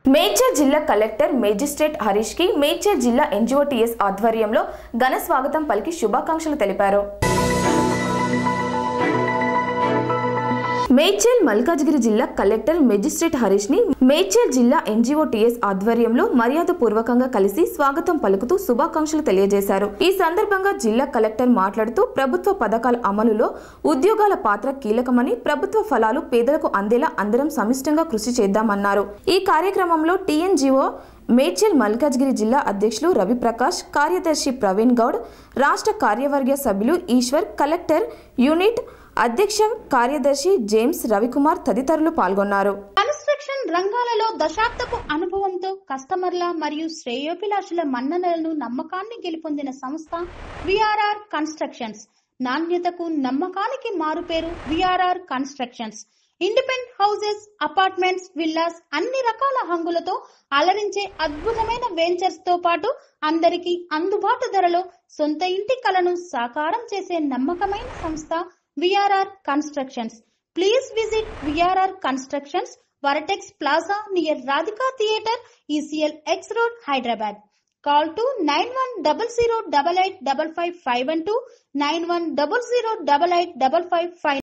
మేడ్చల్ జిల్లా collector magistrate Harish కి మేడ్చల్ జిల్లా ఎన్జిఓటీఎస్ ఆధ్వర్యంలో ఘన స్వాగతం పలికి శుభాకాంక్షలు తెలిపారు. మేడ్చల్ మల్కాజ్గిరి జిల్లా కలెక్టర్ మేజిస్ట్రేట్ హరీష్ ని మేడ్చల్ జిల్లా ఎన్జిఓటీఎస్ ఆధ్వర్యంలో మర్యాదపూర్వకంగా కలిసి స్వాగతం పలుకుతూ శుభాకాంక్షలు తెలియజేశారు. ఈ సందర్భంగా జిల్లా కలెక్టర్ మాట్లాడుతూ ప్రభుత్వ పథకాల అమలులో ఉద్యోగాల పాత్ర కీలకమని, ప్రభుత్వ ఫలాలు పేదలకు అందేలా అందరం సమిష్టిగా కృషి చేద్దామన్నారు. ఈ కార్యక్రమంలో టీఎన్జిఓ మేడ్చల్ మల్కాజ్గిరి జిల్లా అధ్యక్షులు రవిప్రకాష్, కార్యదర్శి ప్రవీణ్ గౌడ్, రాష్ట్ర కార్యవర్గ సభ్యులు ఈశ్వర్, కలెక్టర్ యూనిట్ అధ్యక్ష కార్యదర్శి జేమ్స్ రవికుమార్ తదితరులు పాల్గొన్నారు. కన్స్ట్రక్షన్ రంగాలలో దశాబ్దపు అనుభవంతో కస్టమర్ల మరియు శ్రేయోభిలాషుల మన్ననలను, నమ్మకాన్ని గెలుపొందిన సంస్థ విఆర్ఆర్ కన్స్ట్రక్షన్స్. నాణ్యతకు నమ్మకానికి మారుపేరు VRR constructions. Independent houses, apartments, villas అన్ని రకాల హంగులతో అలరించే అద్భుతమైన వెంచర్స్ తో పాటు అందరికీ అందుబాటు ధరలో సొంత ఇంటి కలను సాకారం చేసే నమ్మకమైన సంస్థ VRR Constructions. Please visit VRR Constructions, Varatex Plaza near Radhika Theatre, ECL X Road, Hyderabad. Call to 910088555512, 9100885555.